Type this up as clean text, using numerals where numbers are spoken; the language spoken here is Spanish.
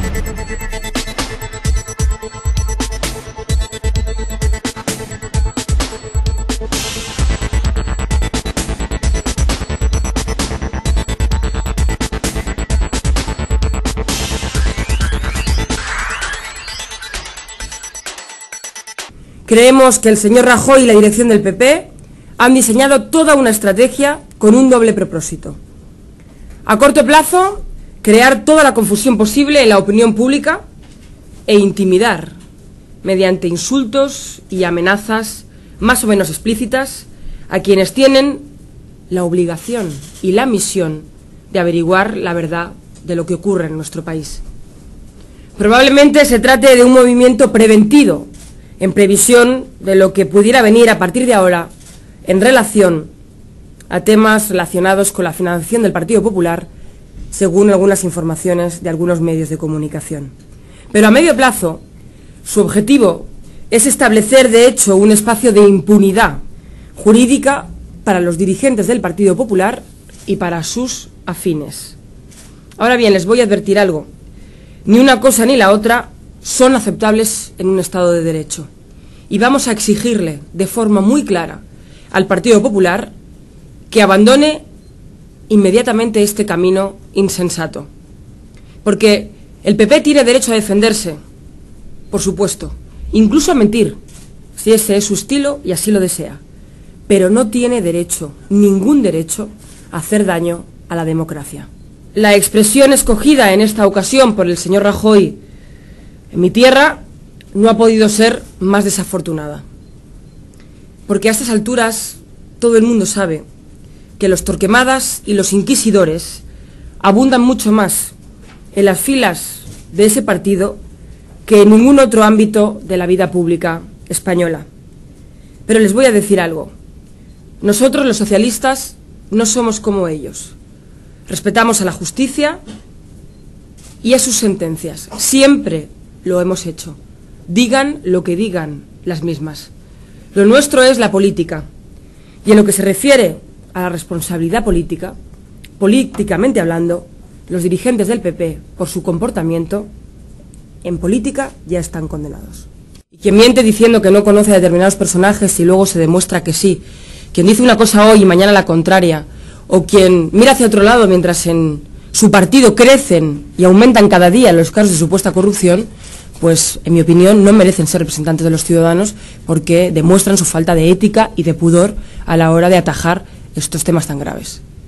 Creemos que el señor Rajoy y la dirección del PP han diseñado toda una estrategia con un doble propósito. A corto plazo, crear toda la confusión posible en la opinión pública e intimidar mediante insultos y amenazas más o menos explícitas a quienes tienen la obligación y la misión de averiguar la verdad de lo que ocurre en nuestro país. Probablemente se trate de un movimiento preventivo en previsión de lo que pudiera venir a partir de ahora en relación a temas relacionados con la financiación del Partido Popular, según algunas informaciones de algunos medios de comunicación. Pero a medio plazo, su objetivo es establecer, de hecho, un espacio de impunidad jurídica para los dirigentes del Partido Popular y para sus afines. Ahora bien, les voy a advertir algo. Ni una cosa ni la otra son aceptables en un Estado de Derecho. Y vamos a exigirle de forma muy clara al Partido Popular que abandone inmediatamente este camino insensato. Porque el PP tiene derecho a defenderse, por supuesto, incluso a mentir, si ese es su estilo y así lo desea. Pero no tiene derecho, ningún derecho, a hacer daño a la democracia. La expresión escogida en esta ocasión por el señor Rajoy en mi tierra no ha podido ser más desafortunada. Porque a estas alturas todo el mundo sabe que los Torquemadas y los inquisidores abundan mucho más en las filas de ese partido que en ningún otro ámbito de la vida pública española. Pero les voy a decir algo. Nosotros, los socialistas, no somos como ellos. Respetamos a la justicia y a sus sentencias. Siempre lo hemos hecho. Digan lo que digan las mismas. Lo nuestro es la política. Y en lo que se refiere a la responsabilidad política, políticamente hablando, los dirigentes del PP, por su comportamiento, en política ya están condenados. Y quien miente diciendo que no conoce a determinados personajes y luego se demuestra que sí, quien dice una cosa hoy y mañana la contraria, o quien mira hacia otro lado mientras en su partido crecen y aumentan cada día los casos de supuesta corrupción, pues, en mi opinión, no merecen ser representantes de los ciudadanos porque demuestran su falta de ética y de pudor a la hora de atajar estos temas tan graves.